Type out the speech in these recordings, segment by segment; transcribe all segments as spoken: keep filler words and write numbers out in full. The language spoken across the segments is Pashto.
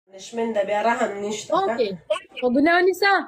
punishment da bia raham nishta. Okay. وقلنا نساء.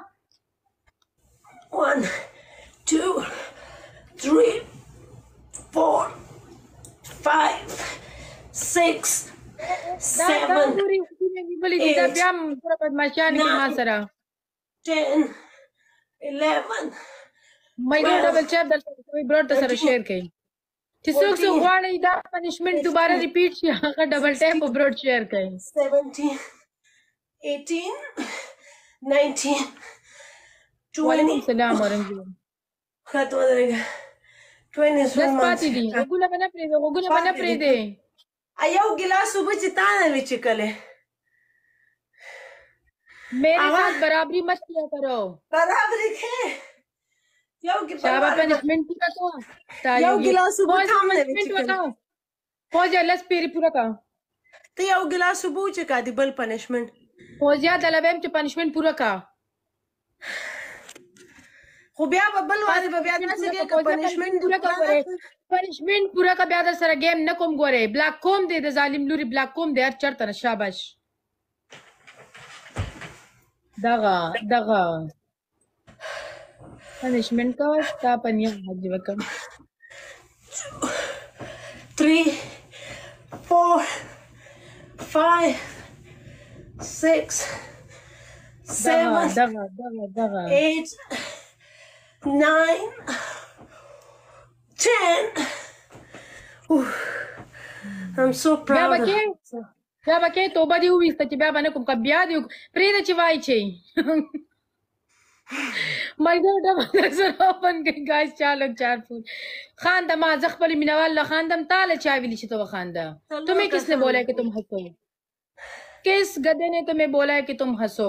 One, two, three, four, five, six, seven, eight, nine, ten, eleven. My God, double check that we brought the Sarah share key. Tisuk so one is that punishment to bar repeat double tap for broad share key. seventeen, eighteen, nineteen, twenty. Salam orange. Khatwa darega. twenty is one month. Just party di. Ogula bana prede. Ogula bana prede. Ayaw gilas subuh chitana vichikale. मेरे साथ बराबरी मत किया करो बराबरी के याव की शाबा पनिशमेंट पूरा का याव गिलास सुबह थामने बताओ फौज लस पेरी पूरा का तो याव गिलास सुबह चका दी बल पनिशमेंट फौज या दलबेम च पनिशमेंट पूरा का हो बिया बबल वाले बिया ना से के पनिशमेंट पूरा का करे पनिशमेंट पूरा का बिया सर गेम न कोम गोरे ब्लैक कोम दे दे जालिम लूरी ब्लैक कोम दे चरता शाबाश دغا دغا punishment का क्या पनिया हाजी वकम three four five six seven دغا دغا دغا eight nine ten. I'm so proud of you. بیا بکې توبه دی وېسته چې بیا باندې کوم کا بیا دی پرې چې وای چي ملګرو ډبل سره اوپن کې گایز چالو چار فول خان دما ز خپل مینوال له خاندم تاله چا ویلی چې تو خاندا تمہیں کس نے بولا کہ تم ہنسو کس گدے نے تمہیں بولا کہ تم ہنسو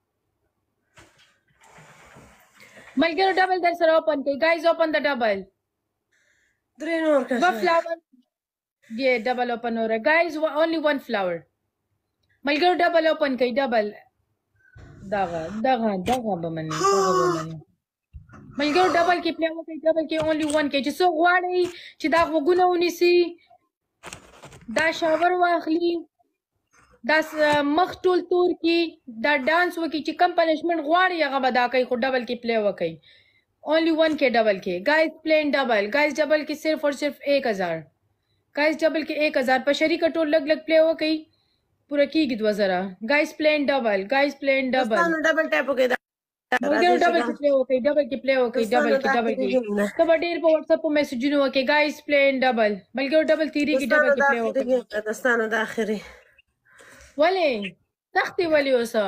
ملګرو ډبل در سره اوپن کې گایز اوپن د ډبل درې نور کا و فلاور Yeah, double open or guys, only one flower. My girl double open kay double. Daga, daga, daga ba man? Daga ba man? My girl double kay play mo kay double kay only one kay. So wali, si da ko guna unisi. Da shower wakhli. Da makhtul turki. Da dance waki chi kam punishment wali ya gaba kay ko double kay play wakay. Only one kay double kay. Guys plain double. Guys double kay sirf और सिर्फ एक हजार. Guys double के एक हजार पशरी का टोल लग लग प्ले हो गई पूरा की गीत वजरा guys plane double guys plane double double tap हो गया डबल की प्ले हो गई डबल की प्ले हो गई डबल की डबल की कबड्डी पे व्हाट्सएप पे मैसेज जुनो के गाइस प्लेन डबल बल्कि वो डबल तीरी की डबल की प्ले हो गई दस्ताना दाखिरी वले तख्ती वली वसा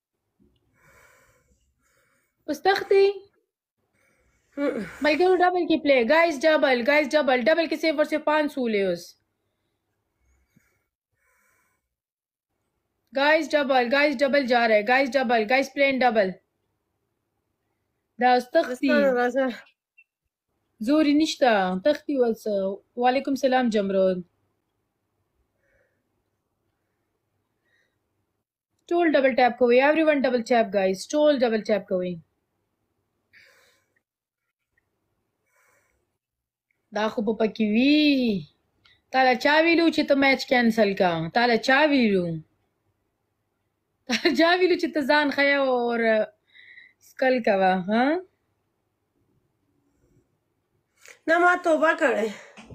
उस तख्ती My girl double की play guys double guys double double के सेवर से पांच सूले उस guys double guys double जा रहे guys double guys plain double दास तख्ती زوري نشتا تختي وس وعليكم سلام جمرود टोल double tap कोई everyone double tap guys toll double tap कोई دا خو په پکې وی تاله چا ویلو چې ته میچ کینسل کا تاله چا ویلو تاله چا ویلو چې ته ځان خیا اور سکل کوا ها نه ما توبه کړې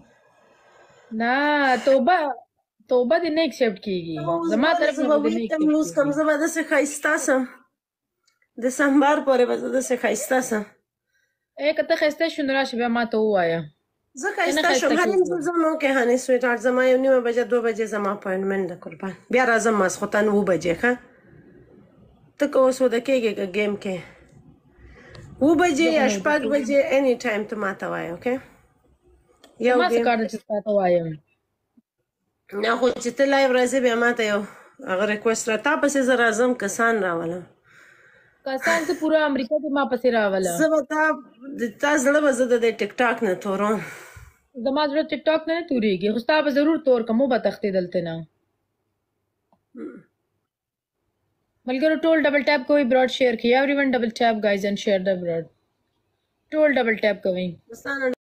نه توبه توبه دې نه ایکسپټ کیږي زما طرف نه دې نه ایکسپټ لوز کم زما د څه خایستا سم د سمبار پورې به د څه خایستا سم اې کته خسته شون راشه بیا ما ته وایا زکه ایستا شو هریم زمو کې هاني سویټ ارت زما یو نیمه بجه دوه بجې زما اپاینټمنټ ده قربان بیا راځم ماسخوتن و بجې ښه ته که اوس وده کېږې که گیم کې و بجې یا شپږ بجې اني ټایم ته ماته وایه اوکې یو ما څه کار ده چې تا ته وایم نه خو چې ته لایو راځې بیا ماته یو هغه ریکویسټ را تا پسې زه راځم کسان راولم کسان ته پورا امریکا کې ما پسې راوله زه به تا تا زړه به زه د دې ټیک ټاک نه تورم زما زړه ټیک ټاک نه تورېږي خو ستا به ضرور تور کم وبه تختې دلته نه ملګرو ټول ډبل ټیپ کوئ براډ شیر کړئ ایوری ون ډبل ټیپ ګایز اینڈ شیر د براډ ټول ډبل ټیپ کوئ